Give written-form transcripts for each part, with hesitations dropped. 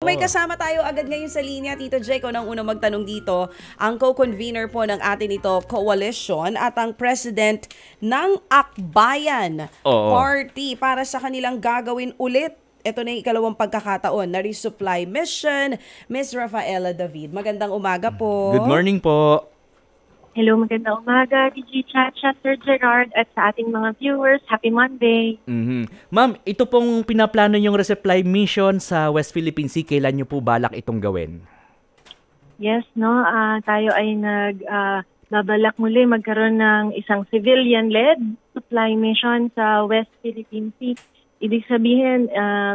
May kasama tayo agad ngayon sa linya, Tito Jay. Ikaw nang unang magtanong dito. Ang co-convener po ng atin ito, coalition, at ang president ng Akbayan Party para sa kanilang gagawin ulit. Ito na yung ikalawang pagkakataon na resupply mission, Miss Rafaela David. Magandang umaga po. Good morning po. Hello, magandang umaga, DJ Chacha, Sir Gerard, at sa ating mga viewers. Happy Monday! Ma'am, ito pong pinaplano yung resupply mission sa West Philippine Sea. Kailan nyo po balak itong gawin? Yes, no, tayo ay babalak muli magkaroon ng isang civilian-led supply mission sa West Philippine Sea. Ibig sabihin,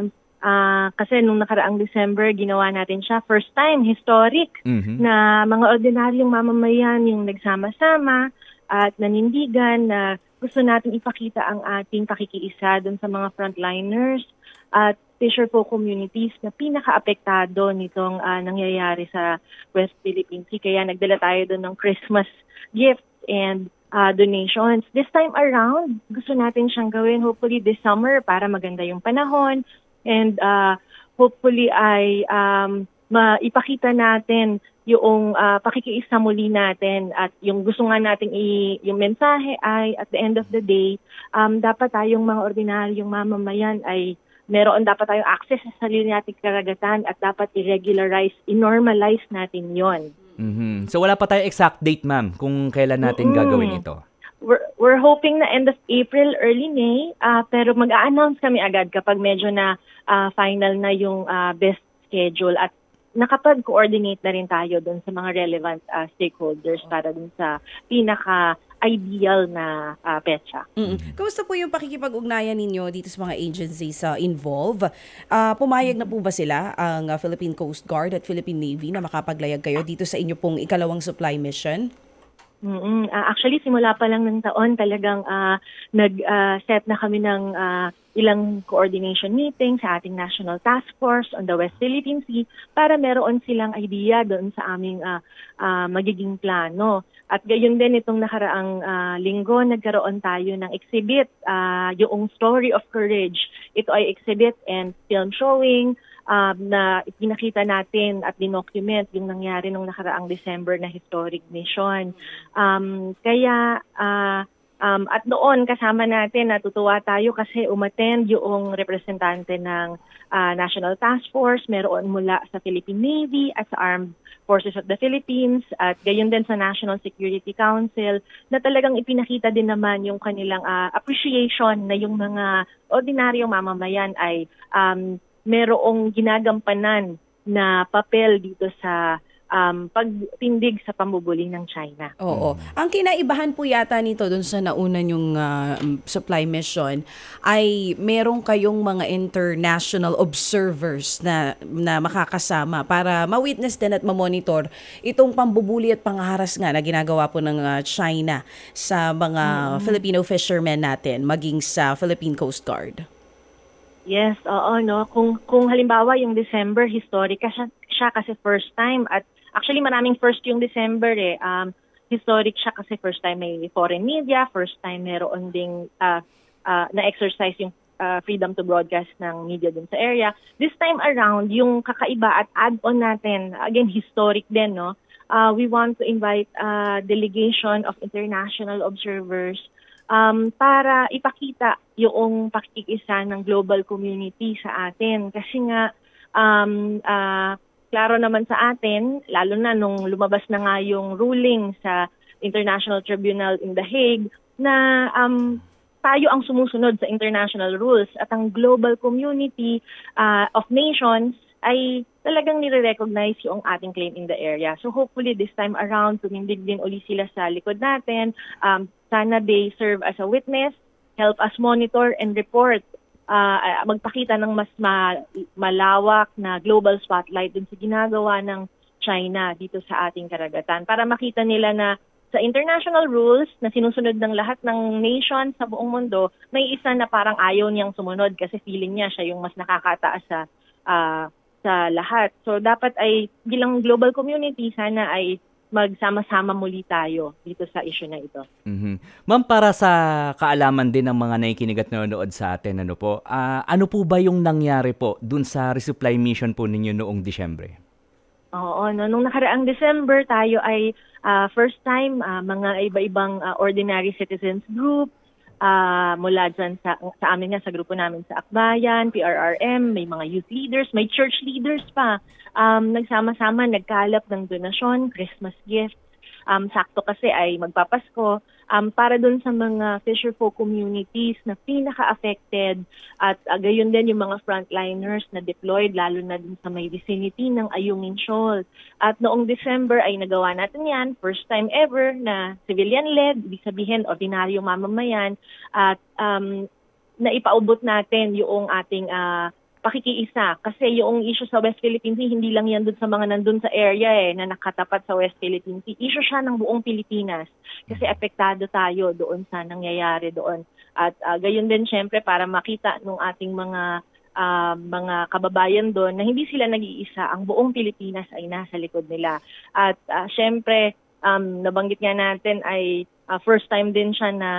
kasi nung nakaraang December, ginawa natin siya. First time, historic, na mga ordinaryong mamamayan yung nagsama-sama at nanindigan na gusto natin ipakita ang ating pakikiisa doon sa mga frontliners at fisher folk communities na pinaka-apektado nitong nangyayari sa West Philippine Sea. Kaya nagdala tayo doon ng Christmas gifts and donations. This time around, gusto natin siyang gawin hopefully this summer para maganda yung panahon. And hopefully ay maipakita natin yung pakikiisa muli natin at yung gusto nga natin yung mensahe ay at the end of the day, dapat tayong mga ordinaryong mamamayan ay dapat tayong access sa sarili nating karagatan at dapat i-regularize, i-normalize natin yon. So wala pa tayo exact date, ma'am, kung kailan natin gagawin ito? We're hoping na end of April, early May, pero mag-a-announce kami agad kapag medyo na final na yung best schedule at nakapag-coordinate na rin tayo doon sa mga relevant stakeholders para doon sa pinaka-ideal na petsa. Kamusta po yung pakikipag-ugnayan ninyo dito sa mga agencies involved? Pumayag na po ba sila, ang Philippine Coast Guard at Philippine Navy, na makapaglayag kayo dito sa inyo pong ikalawang supply mission? Actually, simula pa lang ng taon, talagang nag-set na kami ng ilang coordination meeting sa ating National Task Force on the West Philippine Sea para meron silang idea doon sa aming magiging plano. At gayon din itong nakaraang linggo, nagkaroon tayo ng exhibit, yung Story of Courage. Ito ay exhibit and film showing na ipinakita natin at dinocument yung nangyari nung nakaraang December na historic mission. At noon kasama natin, natutuwa tayo kasi umattend yung representante ng National Task Force, meron mula sa Philippine Navy at sa Armed Forces of the Philippines at gayon din sa National Security Council na talagang ipinakita din naman yung kanilang appreciation na yung mga ordinaryong mamamayan ay merong ginagampanan na papel dito sa pagtindig sa pambubuli ng China. Oo. Ang kinaibahan po yata nito dun sa nauna yung supply mission ay meron kayong mga international observers na makakasama para ma-witness din at ma-monitor itong pambubuli at pangharas nga na ginagawa po ng China sa mga Filipino fishermen natin maging sa Philippine Coast Guard. Yes, oo, no. Kung halimbawa yung December, historic siya kasi first time at actually maraming first yung December historic siya kasi first time may foreign media, first time meron ding na-exercise yung freedom to broadcast ng media dun sa area. This time around, yung kakaiba at add-on natin, again, historic din, no? We want to invite a delegation of international observers para ipakita yung pakikisa ng global community sa atin. Kasi nga, klaro naman sa atin, lalo na nung lumabas na nga yung ruling sa International Tribunal in The Hague, na tayo ang sumusunod sa international rules at ang global community of nations ay talagang nire-recognize yung ating claim in the area. So hopefully this time around, tumindig din uli sila sa likod natin. Sana they serve as a witness, help us monitor and report, magpakita ng mas malawak na global spotlight dun sa ginagawa ng China dito sa ating karagatan para makita nila na sa international rules na sinusunod ng lahat ng nation sa buong mundo, may isa na parang ayaw niyang sumunod kasi feeling niya siya yung mas nakakataas sa lahat. So dapat ay bilang global community sana ay magsama-sama muli tayo dito sa issue na ito. Ma'am, para sa kaalaman din ng mga nakikinig at nanonood sa atin, ano po ba yung nangyari po dun sa resupply mission po ninyo noong Disyembre? Oo, no, nung nakaraang December tayo ay first time mga iba-ibang ordinary citizens group mula dyan sa amin nga, sa grupo namin sa Akbayan, PRRM, may mga youth leaders, may church leaders pa. Nagsama-sama, nagkalap ng donasyon, Christmas gifts. Sakto kasi ay magpapasko para dun sa mga fisherfolk communities na pinaka-affected at gayon din yung mga frontliners na deployed lalo na dun sa may vicinity ng Ayungin Shoal. At noong December ay nagawa natin yan, first time ever na civilian-led, ibig sabihin ordinaryong mamamayan at naipaubot natin yung ating pakikiisa. Kasi yung issue sa West Philippine Sea, hindi lang yan dun sa mga nandun sa area na nakatapat sa West Philippine Sea. Issue siya ng buong Pilipinas kasi apektado tayo doon sa nangyayari doon. At gayon din syempre para makita nung ating mga kababayan doon na hindi sila nag-iisa, ang buong Pilipinas ay nasa likod nila. At syempre, nabanggit nga natin ay first time din siya na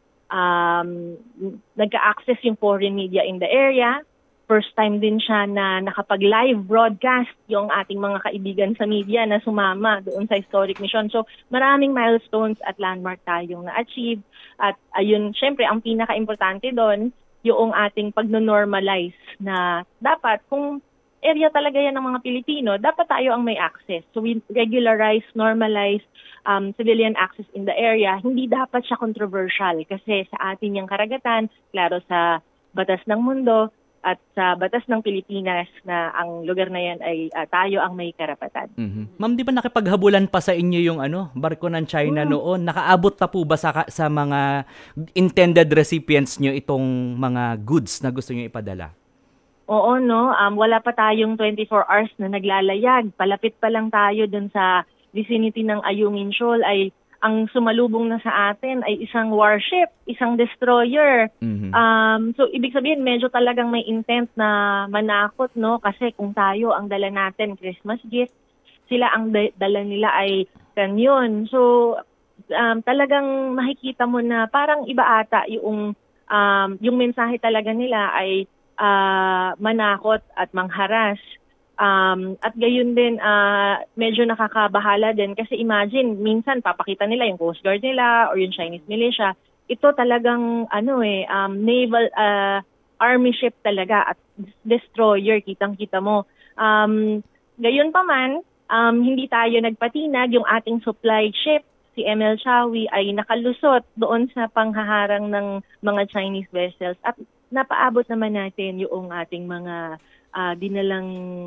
nagka-access yung foreign media in the area. First time din siya na nakapag-live broadcast yung ating mga kaibigan sa media na sumama doon sa historic mission. So maraming milestones at landmark tayong na-achieve. At ayun, syempre, ang pinaka-importante doon, yung ating pag-normalize na dapat, kung area talaga yan ng mga Pilipino, dapat tayo ang may access. So we regularize, normalize civilian access in the area. Hindi dapat siya controversial kasi sa atin yung karagatan, klaro sa batas ng mundo, at sa batas ng Pilipinas na ang lugar na yan ay tayo ang may karapatan. Ma'am, di ba nakipaghabulan pa sa inyo yung barko ng China noon? Nakaabot na po ba sa mga intended recipients nyo itong mga goods na gusto nyo ipadala? Oo, no. Wala pa tayong 24 hours na naglalayag. Palapit pa lang tayo dun sa vicinity ng Ayungin Shoal ay ang sumalubong na sa atin ay isang warship, isang destroyer. So, ibig sabihin, medyo talagang may intent na manakot, no? Kasi kung tayo ang dala natin Christmas gift, sila ang dala nila ay kanyon. So, talagang makikita mo na parang iba ata yung mensahe talaga nila ay manakot at mangharas. At gayon din, medyo nakakabahala din kasi imagine, minsan papakita nila yung Coast Guard nila or yung Chinese militia. Ito talagang naval army ship talaga at destroyer, kitang-kita mo. Gayon pa man, hindi tayo nagpatinag, yung ating supply ship, si ML Chawi, ay nakalusot doon sa panghaharang ng mga Chinese vessels at napaabot naman natin yung ating mga dinalang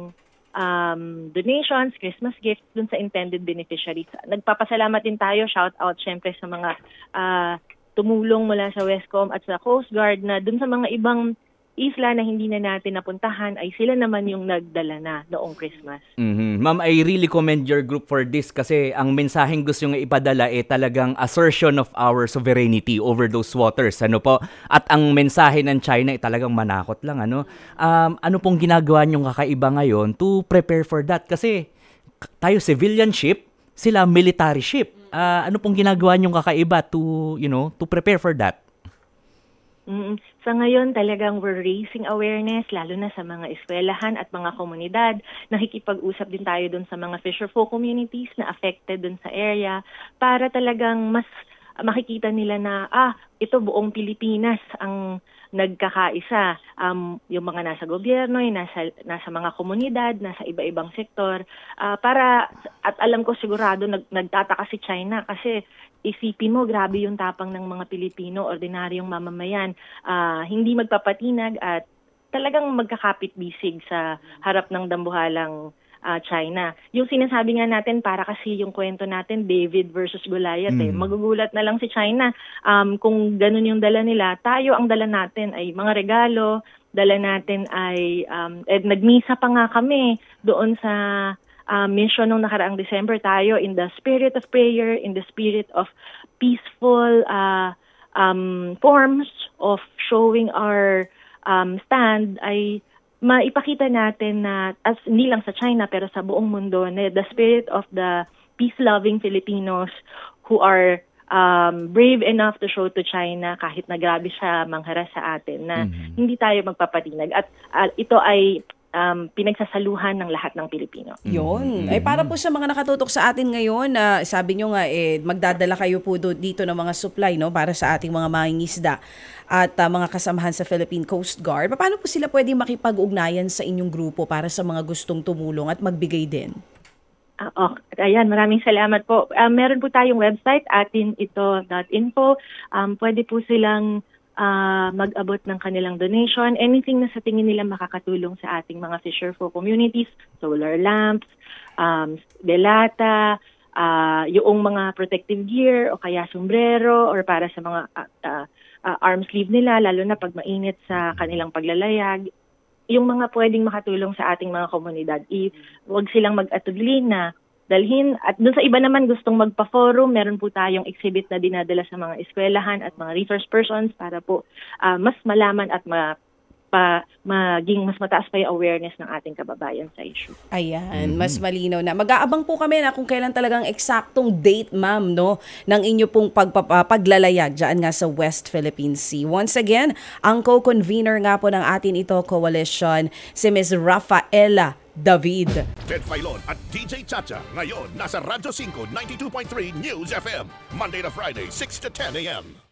donations, Christmas gifts dun sa intended beneficiaries. Nagpapasalamat din tayo, shout out syempre sa mga tumulong mula sa Westcom at sa Coast Guard na dun sa mga ibang isla na hindi na natin napuntahan ay sila naman yung nagdala na noong Christmas. Ma'am, I really commend your group for this kasi ang mensaheng gusto nyo ipadala talagang assertion of our sovereignty over those waters. Po? At ang mensahe ng China talagang manakot lang. Ano pong ginagawa nyong kakaiba ngayon to prepare for that? Kasi tayo civilian ship, sila military ship. Ano pong ginagawa nyong kakaiba to prepare for that? Sa ngayon talagang we're raising awareness lalo na sa mga eskwelahan at mga komunidad. Nakikipag-usap din tayo dun sa mga fisherfolk communities na affected dun sa area para talagang mas makikita nila na ito buong Pilipinas ang nagkakaisa. Yung mga nasa gobyerno, nasa mga komunidad, nasa iba-ibang sektor. At alam ko sigurado nagtataka si China kasi isipin mo, grabe yung tapang ng mga Pilipino, ordinaryong mamamayan. Hindi magpapatinag at talagang magkakapit-bisig sa harap ng dambuhalang China. Yung sinasabi nga natin, para kasi yung kwento natin, David versus Goliath. Magugulat na lang si China kung ganun yung dala nila. Tayo, ang dala natin ay mga regalo, dala natin ay, nagmisa pa nga kami doon sa mission nung nakaraang December. Tayo in the spirit of prayer, in the spirit of peaceful forms of showing our stand ay maipakita natin na as hindi lang sa China pero sa buong mundo na the spirit of the peace-loving Filipinos who are brave enough to show to China kahit na grabe siya mangharas sa atin na hindi tayo magpapatinag. At ito ay pinagsasaluhan ng lahat ng Pilipino. Yun. Ay para po sa mga nakatutok sa atin ngayon, sabi nyo nga magdadala kayo po dito ng mga supply, no, para sa ating mga mangingisda at mga kasamahan sa Philippine Coast Guard. Paano po sila pwedeng makipag-ugnayan sa inyong grupo para sa mga gustong tumulong at magbigay din? Ayan, maraming salamat po. Meron po tayong website, atinito.info. Pwede po silang mag-abot ng kanilang donation. Anything na sa tingin nila makakatulong sa ating mga fisher folk communities, solar lamps, delata, yung mga protective gear o kaya sombrero or para sa mga arm sleeve nila, lalo na pag mainit sa kanilang paglalayag. Yung mga pwedeng makatulong sa ating mga komunidad, huwag silang mag-atubli na dalhin. At doon sa iba naman gustong magpa-forum, meron po tayong exhibit na dinadala sa mga eskwelahan at mga resource persons para po mas malaman at maging mas mataas pa yung awareness ng ating kababayan sa issue. Ayan, mas malinaw na. Mag-aabang po kami na kung kailan talagang eksaktong date, ma'am, no, ng inyo pong paglalayag dyan nga sa West Philippine Sea. Once again, ang co-convener nga po ng Atin Ito Coalition, si Ms. Rafaela David. Ted Filon at DJ Chacha. Ngayon, nasa Radyo 5, 92.3 News FM. Monday to Friday, 6 to 10 a.m.